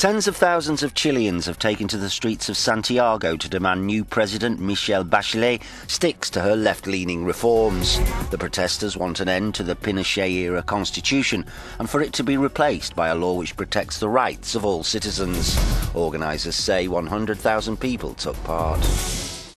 Tens of thousands of Chileans have taken to the streets of Santiago to demand new President Michelle Bachelet sticks to her left-leaning reforms. The protesters want an end to the Pinochet-era constitution and for it to be replaced by a law which protects the rights of all citizens. Organisers say 100,000 people took part.